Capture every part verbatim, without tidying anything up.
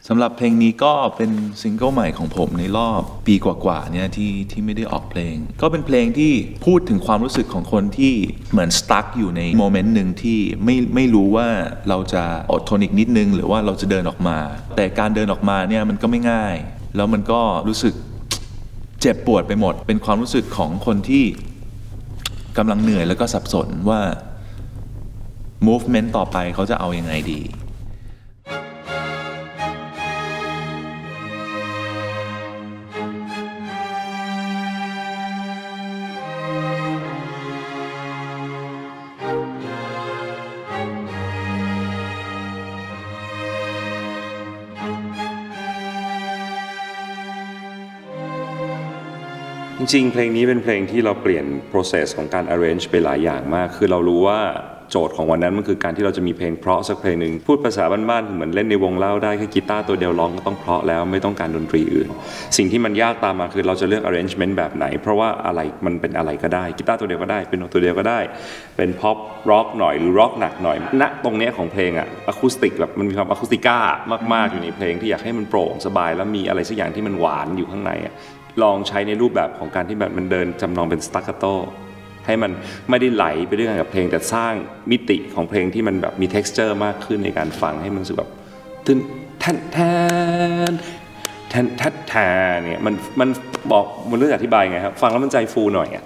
สำหรับเพลงนี้ก็เป็นซิงเกิลใหม่ของผมในรอบปีกว่าๆเนี่ยที่ที่ไม่ได้ออกเพลงก็เป็นเพลงที่พูดถึงความรู้สึกของคนที่เหมือนสตั๊กอยู่ในโมเมนต์หนึ่งที่ไม่ไม่รู้ว่าเราจะอดทนอีกนิดนึงหรือว่าเราจะเดินออกมาแต่การเดินออกมาเนี่ยมันก็ไม่ง่ายแล้วมันก็รู้สึกเจ็บปวดไปหมดเป็นความรู้สึกของคนที่กำลังเหนื่อยแล้วก็สับสนว่า movement ต่อไปเขาจะเอายังไงดีจริงๆเพลงนี้เป็นเพลงที่เราเปลี่ยน process ของการ arrange ไปหลายอย่างมากคือเรารู้ว่าโจทย์ของวันนั้นมันคือการที่เราจะมีเพลงเพราะสักเพลงหนึ่งพูดภาษาบ้านๆเหมือนเล่นในวงเล่าได้แค่กีตาร์ตัวเดียวร้องก็ต้องเพราะแล้วไม่ต้องการดนตรีอื่นสิ่งที่มันยากตามมาคือเราจะเลือก arrangement แบบไหนเพราะว่าอะไรมันเป็นอะไรก็ได้กีตาร์ตัวเดียวก็ได้เป็นตัวเดียวก็ได้เป็น pop rock หน่อยหรือ rock หนักหน่อยณตรงนี้ของเพลงอะอะคูสติกแบบมันมีความอะคูสติก้ามากๆอยู่ในเพลงที่อยากให้มันโปร่งสบายแล้วมีอะไรสักอย่างที่มันหวานอยู่ข้างในลองใช้ในรูปแบบของการที่แบบมันเดินจำลองเป็นสตาคาโตให้มันไม่ได้ไหลไปด้วยกันกับเพลงแต่สร้างมิติของเพลงที่มันแบบมี texture มากขึ้นในการฟังให้มันรู้สึกแบบตึ้นแทนแทนแทนแทนแทนเนี่ยมันมันบอกมันเรื่องอธิบายไงครับฟังแล้วมันใจฟูหน่อยอ่ะ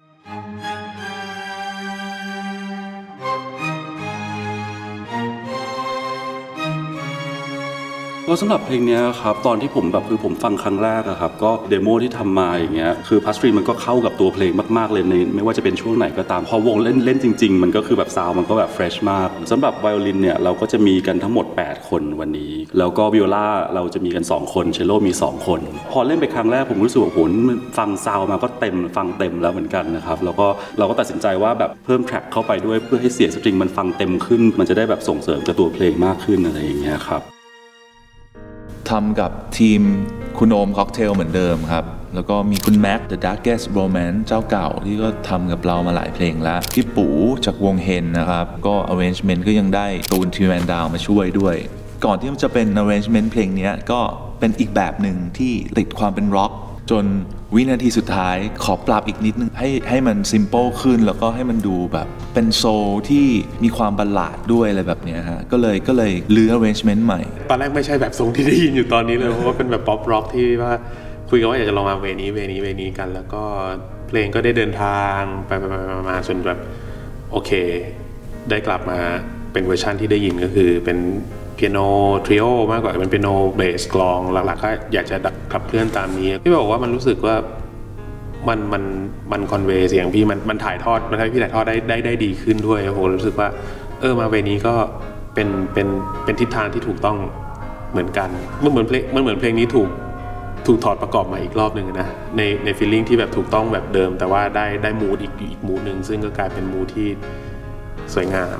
ก็สำหรับเพลงนี้ครับตอนที่ผมแบบคือผมฟังครั้งแรกอะครับก็เดโมที่ทำมาอย่างเงี้ยคือพัสตรีมันก็เข้ากับตัวเพลงมากๆเลยในไม่ว่าจะเป็นช่วงไหนก็ตามพอวงเล่นเล่นจริงๆมันก็คือแบบซาวมันก็แบบเฟรชมากสำหรับไวโอลินเนี่ยเราก็จะมีกันทั้งหมดแปดคนวันนี้แล้วก็วิโอลาเราจะมีกันสองคนเชลโลมีสองคนพอเล่นไปครั้งแรกผมรู้สึกว่าโหฟังซาวมาก็เต็มฟังเต็มแล้วเหมือนกันนะครับแล้วก็เราก็ตัดสินใจว่าแบบเพิ่มแทร็กเข้าไปด้วยเพื่อให้เสียงสตริงมันฟังเต็มขึ้นมันจะได้แบบส่งเสริมกับตัวเพลงมากขึ้นอะไรอย่างเงี้ยครับทำกับทีมคุณโอมค็อกเทลเหมือนเดิมครับแล้วก็มีคุณแม็ก The Darkest Romance เจ้าเก่าที่ก็ทำกับเรามาหลายเพลงแล้วพี่ปูจากวงเฮนนะครับก็ arrangement ก็ยังได้ตูนทีแมนดาวมาช่วยด้วยก่อนที่มันจะเป็น arrangement เพลงนี้ก็เป็นอีกแบบหนึ่งที่ติดความเป็นร็อกจนวินาทีสุดท้ายขอปรับอีกนิดนึงให้ให้มัน simple ขึ้นแล้วก็ให้มันดูแบบเป็นโซลที่มีความบัลลาดด้วยอะไรแบบนี้ฮะก็เลยก็เลยลื้อ arrangement ใหม่ตอนแรกไม่ใช่แบบทรงที่ได้ยินอยู่ตอนนี้เลยเพราะว่าเป็นแบบ pop rock ที่ว่าคุยกันว่าอยากจะลองมาเวนี้เวนี้เวนี้กันแล้วก็เพลงก็ได้เดินทางไปไปมาจนแบบโอเคได้กลับมาเป็นเวอร์ชันที่ได้ยินก็คือเป็นเปียโนทริโอมากกว่าเป็นเปียโนเบสกลองหลักๆก็อยากจะขับเคลื่อนตามนี้พี่บอกว่ามันรู้สึกว่ามันมันมันคอนเวย์เสียงพี่มันมันถ่ายทอดมันทำให้พี่ถ่ายทอดได้ได้ได้ดีขึ้นด้วยโหรู้สึกว่าเออมาเวนี้ก็เป็นเป็นเป็นทิศทางที่ถูกต้องเหมือนกันมันเหมือนเพลงมันเหมือนเพลงนี้ถูกถูกถอดประกอบมาอีกรอบหนึ่งนะในในฟีลลิ่งที่แบบถูกต้องแบบเดิมแต่ว่าได้ได้มูดอีกอีกมูดหนึ่งซึ่งก็กลายเป็นมูดที่สวยงาม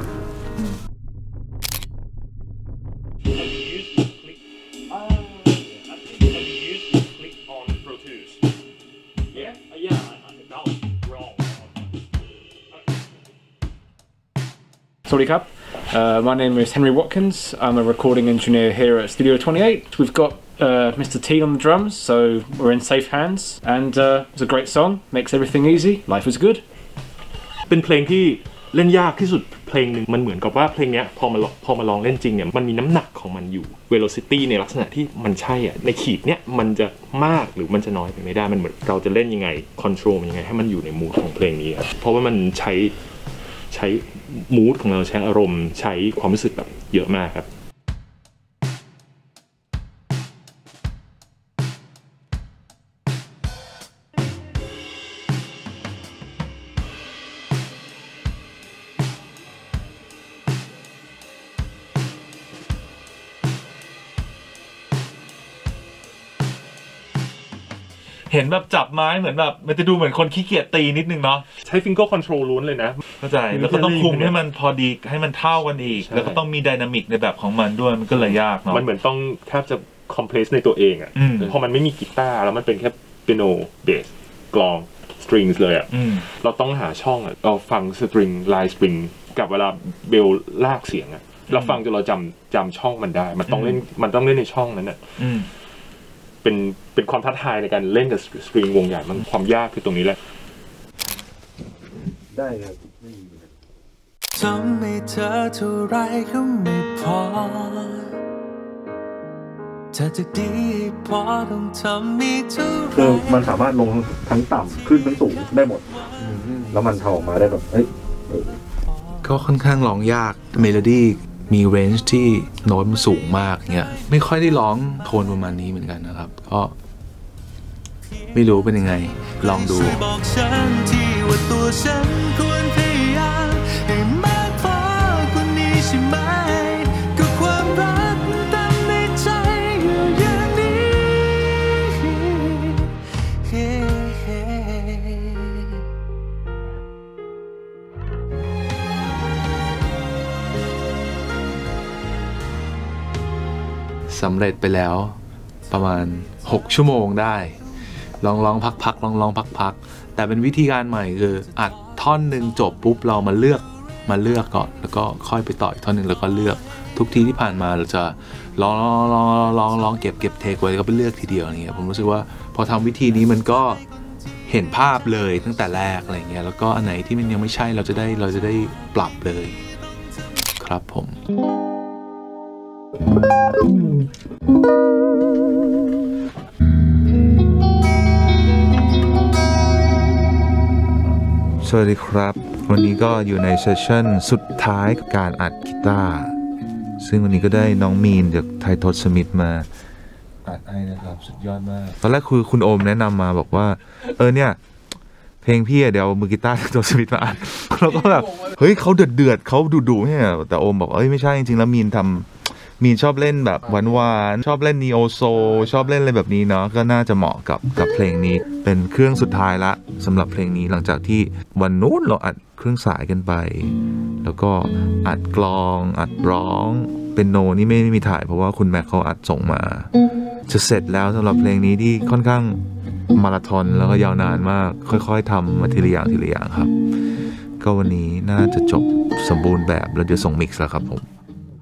สวัสดีครับ uh, my name is Henry Watkins. I'm a recording engineer here at Studio twenty-eight. We've got uh, Mister T on the drums, so we're in safe hands. And uh, it's a great song, makes everything easy. Life is good. เป็นเพลงที่เล่นยากที่สุดเพลงหนึ่งมันเหมือนกับว่าเพลงนี้พอมาพอมาลองเล่นจริงเนี่ยมันมีน้ำหนักของมันอยู่ velocity ในลักษณะที่มันใช่อ่ะในขีดเนี้ยมันจะมากหรือมันจะน้อยไปไม่ได้มันเหมือนเราจะเล่นยังไง control มันยังไงให้มันอยู่ในมูดของเพลงนี้เพราะว่ามันใช้ใช้มูดของเราใช้อารมณ์ใช้ความรู้สึกแบบเยอะมากครับเห็นแบบจับไม้เหมือนแบบมันจะดูเหมือนคนขี้เกียจตีนิดนึงเนาะใช้ finger control ล้วนเลยนะเข้าใจแล้วก็ต้องคุมให้มันพอดีให้มันเท่ากันอีกแล้วก็ต้องมีไดนามิกในแบบของมันด้วยมันก็เลยยากเนาะมันเหมือนต้องแทบจะ complex ในตัวเองอ่ะพอมันไม่มีกีตาร์แล้วมันเป็นแค่เปียโนเบสกลอง strings เลยอ่ะเราต้องหาช่องอ่ะเราฟัง string line string กับเวลาเบลลากเสียงอ่ะเราฟังจนเราจำจำช่องมันได้มันต้องเล่นมันต้องเล่นในช่องนั้นน่ะเป็นเป็นความท้าทายในการเล่นกับสตริงวงใหญ่มันความยากคือตรงนี้แหละได้ครับทำให้เธอเท่าไรก็ไม่พอจะจะดีพอต้องทำมีเท่าไรคือมันสามารถลงทั้งต่ำขึ้นทั้งสูงได้หมดแล้วมันทำออกมาได้แบบเฮ้ยก็ค่อนข้างร้องยากเมโลดี้มีเรนจ์ที่โน้ตมันสูงมากเงี้ยไม่ค่อยได้ร้องโทนประมาณนี้เหมือนกันนะครับก็ไม่รู้เป็นยังไงลองดูบอกฉันที่ว่าตัวฉันควรพยายามให้มากพอกว่านี้ใช่ไหมก็ความรักเต็มในใจอยู่อย่างนี้สำเร็จไปแล้วประมาณหกชั่วโมงได้ลองร้องพักๆลองร้องพักๆแต่เป็นวิธีการใหม่คืออัดท่อนหนึ่งจบปุ๊บเรามาเลือกมาเลือกก่อนแล้วก็ค่อยไปต่ออีกท่อนหนึ่งแล้วก็เลือกทุกทีที่ผ่านมาเราจะลองลองลองลองลองเก็บเก็บเทคไว้แล้วก็ไปเลือกทีเดียวอย่างเงี้ยผมรู้สึกว่าพอทำวิธีนี้มันก็เห็นภาพเลยตั้งแต่แรกอะไรเงี้ยแล้วก็อันไหนที่มันยังไม่ใช่เราจะได้เราจะได้ปรับเลยครับผมสวัสดีครับวันนี้ก็อยู่ในเซสชั่นสุดท้ายกับการอัดกีตาร์ซึ่งวันนี้ก็ได้น้องมีนจากไททอสมิธมาอัดให้นะครับสุดยอดมากตอนแรกคือคุณโอมแนะนำมาบอกว่าเออเนี่ยเพลงพี่เดี๋ยวมือกีตาร์ไททอสมิธมาอัดเราก็แบบเฮ้ยเขาเดือดเดือดเขาดุดุเนี่ยแต่โอมบอกเอ้ยไม่ใช่จริงๆแล้วมีนทำมีนชอบเล่นแบบหวานๆชอบเล่นนีโอโซชอบเล่นอะไรแบบนี้เนาะก็น่าจะเหมาะกับกับเพลงนี้เป็นเครื่องสุดท้ายละสำหรับเพลงนี้หลังจากที่วันนู้นเราอัดเครื่องสายกันไปแล้วก็อัดกลองอัดร้องเป็นโนนี่ไม่ไม่มีถ่ายเพราะว่าคุณแม็กเขาอัดส่งมาจะเสร็จแล้วสำหรับเพลงนี้ที่ค่อนข้างมาราธอนแล้วก็ยาวนานมากค่อยๆทำมาทีละอย่างทีละอย่างครับก็วันนี้น่าจะจบสมบูรณ์แบบแล้วเดี๋ยวส่งมิกซ์แล้วครับผม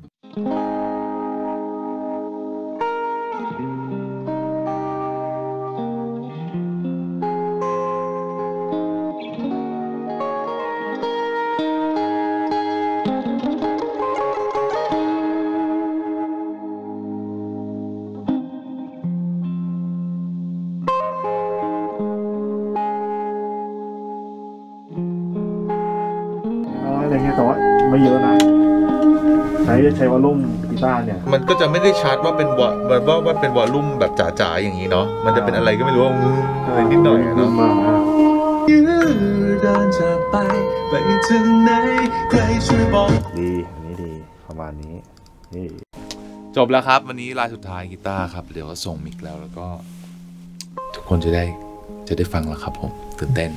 อะไรเงี้ยแต่ว่าไม่เยอะนะใช้ใช้วอลลุ่มกีตาร์เนี่ยมันก็จะไม่ได้ชาร์จว่าเป็นวอลว่าว่าเป็นวอลลุ่มแบบจ๋าๆอย่างนี้เนาะมันจะเป็นอะไรก็ไม่รู้ว่าอะไรนิดหน่อยเนาะยืดเดินจากไปไปถึงไหนใครช่วยบอกดีอันนี้ดีประมาณนี้นี่จบแล้วครับวันนี้ลายสุดท้ายกีตาร์ครับเดี๋ยวก็ส่งมิกแล้วแล้วก็ทุกคนจะได้จะได้ฟังแล้วครับผมตื่นเต้น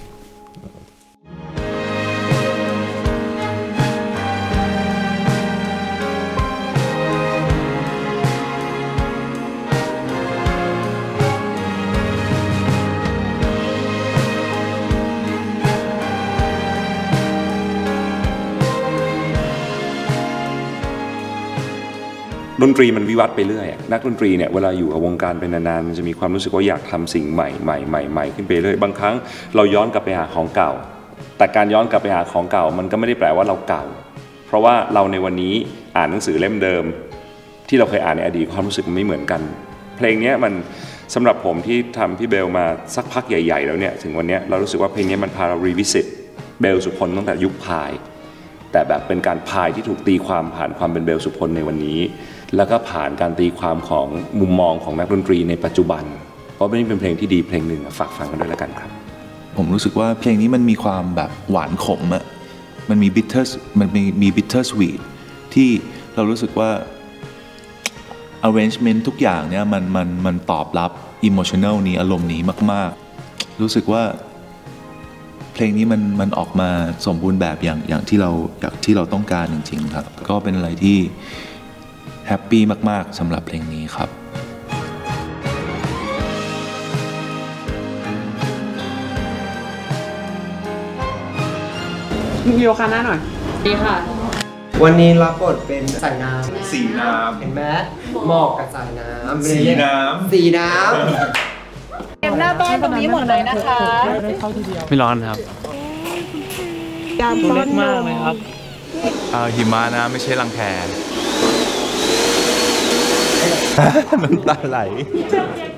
ดนตรีมันวิวัฒน์ไปเรื่อยนักดนตรีเนี่ยเวลาอยู่กับวงการเป็นนานๆมันจะมีความรู้สึกว่าอยากทำสิ่งใหม่ใหม่ใหม่ใหม่ขึ้นไปเรื่อยบางครั้งเราย้อนกลับไปหาของเก่าแต่การย้อนกลับไปหาของเก่ามันก็ไม่ได้แปลว่าเราเก่าเพราะว่าเราในวันนี้อ่านหนังสือเล่มเดิมที่เราเคยอ่านในอดีตความรู้สึกมันไม่เหมือนกันเพลงนี้มันสำหรับผมที่ทำพี่เบลมาสักพักใหญ่ๆแล้วเนี่ยถึงวันนี้เรารู้สึกว่าเพลงนี้มันพาเรารีวิสิตเบลสุพลตั้งแต่ยุคพายแต่แบบเป็นการพายที่ถูกตีความผ่านความเป็นเบลสุพลในวันนี้แล้วก็ผ่านการตีความของมุมมองของนักดนตรีในปัจจุบันเพราะนี่เป็นเพลงที่ดีเพลงหนึ่งฝากฟังกันด้วยแล้วกันครับผมรู้สึกว่าเพลงนี้มันมีความแบบหวานขมอะมันมี bitter มันมีมี bitter sweet ที่เรารู้สึกว่า arrangement ทุกอย่างเนี่ยมันมันมันตอบรับ emotional นี้อารมณ์นี้มากๆรู้สึกว่าเพลงนี้มันมันออกมาสมบูรณ์แบบอย่างอย่างที่เราอยากที่เราต้องการจริงๆครับก็เป็นอะไรที่แฮปปี้มากๆสำหรับเพลงนี้ครับมีโยคะหน้าหน่อยดีค่ะวันนี้รับบทเป็นสายน้ำสีน้ำเห็นไหมหมอกกับสายน้ำสีน้ำสีน้ำเต็มหน้าบ้านตรงนี้หมดเลยนะคะไม่ร้อนครับตัวเล็กมากเลยครับเอ่อหิมะนะไม่ใช่รังแคน้ำตาไหล